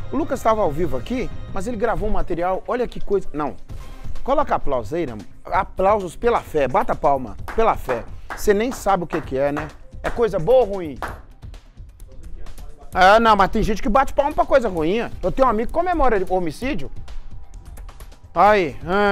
O Lucas estava ao vivo aqui, mas ele gravou um material, olha que coisa... Não, coloca aplausos aí, né? Aplausos pela fé, bata a palma, pela fé. Você nem sabe o que é, né? É coisa boa ou ruim? Ah, não, mas tem gente que bate palma pra coisa ruim. Eu tenho um amigo que comemora homicídio. Aí,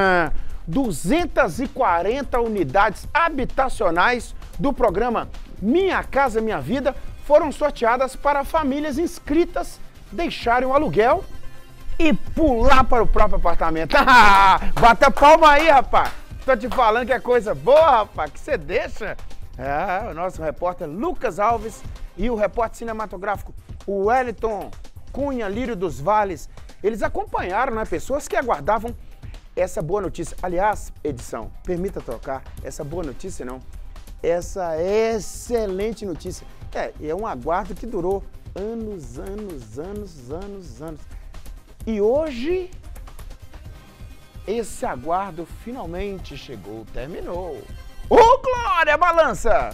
240 unidades habitacionais do programa Minha Casa Minha Vida foram sorteadas para famílias inscritas deixarem o aluguel e pular para o próprio apartamento. Bata a palma aí, rapaz. Tô te falando que é coisa boa, rapaz, que você deixa. O nosso repórter Lucas Alves e o repórter cinematográfico o Wellington Cunha Lírio dos Vales, eles acompanharam, né, pessoas que aguardavam essa boa notícia. Aliás, edição, permita trocar essa boa notícia, não. Essa excelente notícia. É um aguardo que durou anos. E hoje, esse aguardo finalmente chegou, terminou. Ô, Glória, balança!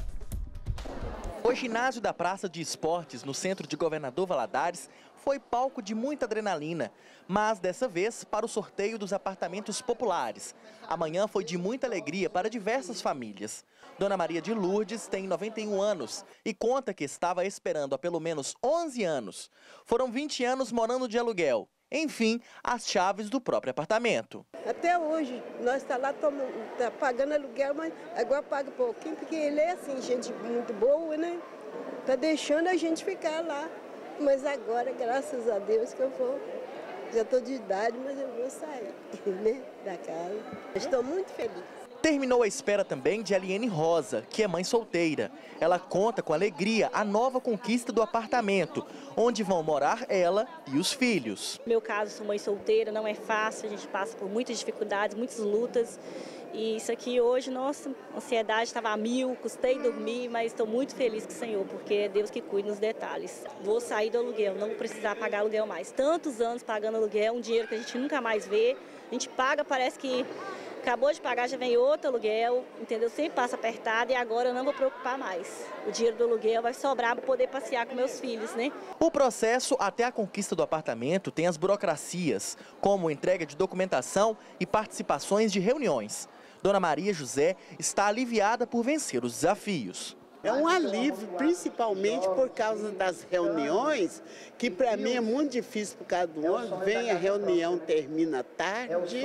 O ginásio da Praça de Esportes, no centro de Governador Valadares, foi palco de muita adrenalina, mas dessa vez para o sorteio dos apartamentos populares. Amanhã foi de muita alegria para diversas famílias. Dona Maria de Lourdes tem 91 anos e conta que estava esperando há pelo menos 11 anos. Foram 20 anos morando de aluguel. Enfim, as chaves do próprio apartamento. Até hoje, nós tá lá pagando aluguel, mas agora paga pouquinho, porque ele é assim, gente muito boa, né? Tá deixando a gente ficar lá. Mas agora, graças a Deus, que eu vou. Já tô de idade, mas eu vou sair, né, da casa. Estou muito feliz. Terminou a espera também de Eliene Rosa, que é mãe solteira. Ela conta com alegria a nova conquista do apartamento, onde vão morar ela e os filhos. No meu caso, sou mãe solteira, não é fácil, a gente passa por muitas dificuldades, muitas lutas. E isso aqui hoje, nossa, a ansiedade estava a mil, custei dormir, mas estou muito feliz com o Senhor, porque é Deus que cuida nos detalhes. Vou sair do aluguel, não vou precisar pagar aluguel mais. Tantos anos pagando aluguel, um dinheiro que a gente nunca mais vê. A gente paga, parece que acabou de pagar, já vem outro aluguel, entendeu? Sempre passa apertado e agora eu não vou preocupar mais. O dinheiro do aluguel vai sobrar para poder passear com meus filhos, né? O processo até a conquista do apartamento tem as burocracias, como entrega de documentação e participações de reuniões. Dona Maria José está aliviada por vencer os desafios. É um alívio, principalmente por causa das reuniões, que para mim é muito difícil por causa do ônibus. Vem a reunião, termina tarde,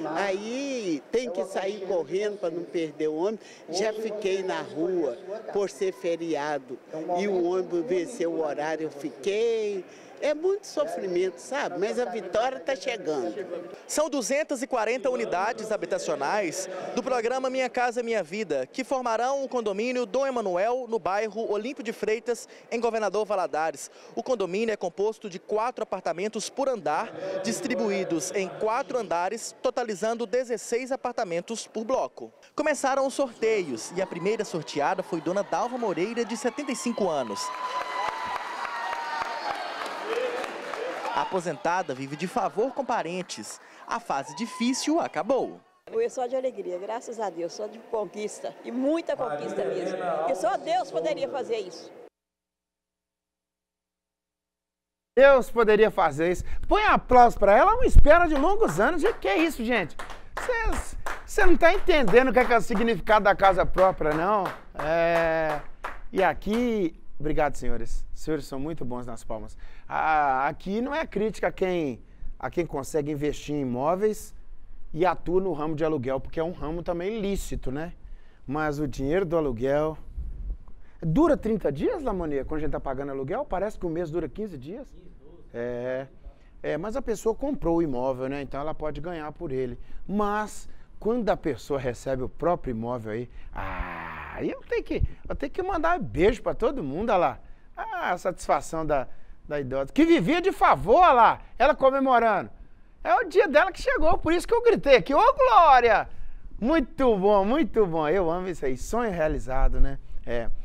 aí tem que sair correndo para não perder o ônibus. Já fiquei na rua por ser feriado e o ônibus venceu o horário, eu fiquei. É muito sofrimento, sabe? Mas a vitória está chegando. São 240 unidades habitacionais do programa Minha Casa Minha Vida, que formarão o condomínio Dom Emanuel, no bairro Olímpio de Freitas, em Governador Valadares. O condomínio é composto de 4 apartamentos por andar, distribuídos em 4 andares, totalizando 16 apartamentos por bloco. Começaram os sorteios e a primeira sorteada foi Dona Dalva Moreira, de 75 anos. A aposentada vive de favor com parentes. A fase difícil acabou. Eu sou de alegria, graças a Deus, só de conquista, e muita conquista mesmo. Porque só Deus poderia fazer isso. Deus poderia fazer isso. Põe um aplauso para ela, uma espera de longos anos. Que é isso, gente? Você não está entendendo o que é o significado da casa própria, não? E aqui... Obrigado, senhores. Os senhores são muito bons nas palmas. Aqui não é crítica a quem consegue investir em imóveis e atua no ramo de aluguel, porque é um ramo também lícito, né? Mas o dinheiro do aluguel... Dura 30 dias, Lamonia, quando a gente está pagando aluguel? Parece que o mês dura 15 dias. Mas a pessoa comprou o imóvel, né? Então ela pode ganhar por ele. Mas... quando a pessoa recebe o próprio imóvel aí, eu tenho que mandar beijo para todo mundo, olha lá. A satisfação da idosa, que vivia de favor, olha lá, ela comemorando. É o dia dela que chegou, por isso que eu gritei aqui, ô Glória! Muito bom, eu amo isso aí, sonho realizado, né?